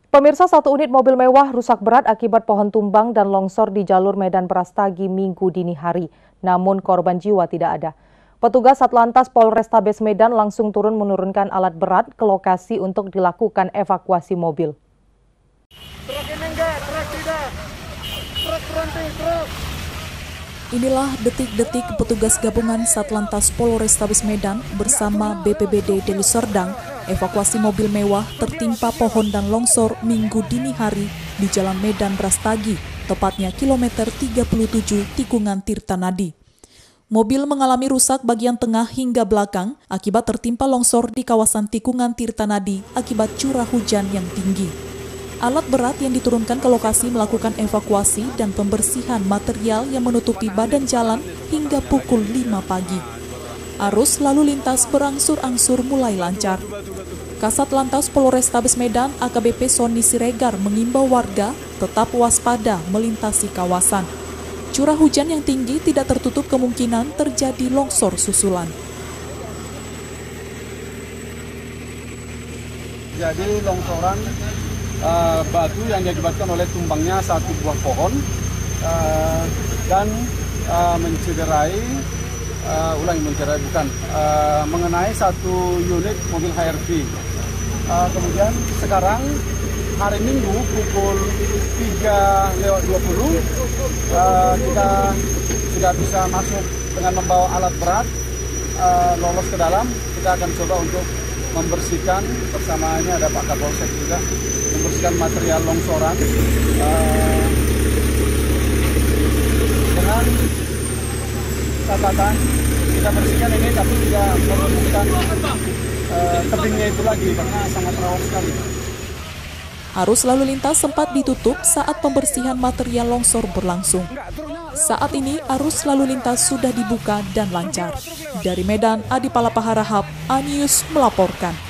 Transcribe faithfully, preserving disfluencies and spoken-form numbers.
Pemirsa, satu unit mobil mewah rusak berat akibat pohon tumbang dan longsor di jalur Medan Brastagi Minggu dini hari. Namun korban jiwa tidak ada. Petugas Satlantas Polrestabes Medan langsung turun menurunkan alat berat ke lokasi untuk dilakukan evakuasi mobil. Truk ini enggak, truk tidak. Truk berhenti, truk. Inilah detik-detik petugas gabungan Satlantas Polrestabes Medan bersama B P B D Deli Serdang evakuasi mobil mewah tertimpa pohon dan longsor Minggu dini hari di Jalan Medan Brastagi, tepatnya kilometer tiga puluh tujuh tikungan Tirtanadi. Mobil mengalami rusak bagian tengah hingga belakang akibat tertimpa longsor di kawasan tikungan Tirtanadi akibat curah hujan yang tinggi. Alat berat yang diturunkan ke lokasi melakukan evakuasi dan pembersihan material yang menutupi badan jalan hingga pukul lima pagi. Arus lalu lintas berangsur-angsur mulai lancar. Kasat Lantas Polrestabes Medan A K B P Sony Siregar mengimbau warga tetap waspada melintasi kawasan. Curah hujan yang tinggi tidak tertutup kemungkinan terjadi longsor susulan. Jadi longsoran uh, batu yang diakibatkan oleh tumbangnya satu buah pohon uh, dan uh, mencederai Uh, ulangi mencederai bukan uh, mengenai satu unit mobil H R V. Uh, kemudian sekarang hari Minggu pukul tiga lewat dua puluh uh, kita sudah bisa masuk dengan membawa alat berat uh, lolos ke dalam. Kita akan coba untuk membersihkan, bersamanya ada Pak Kapolsek juga, membersihkan material longsoran uh, dengan catatan kita bersihkan ini tapi tidak menurunkan uh, tebingnya itu lagi karena sangat rawan sekali. Arus lalu lintas sempat ditutup saat pembersihan material longsor berlangsung. Saat ini arus lalu lintas sudah dibuka dan lancar. Dari Medan, Adi Palapa Harahap, A News melaporkan.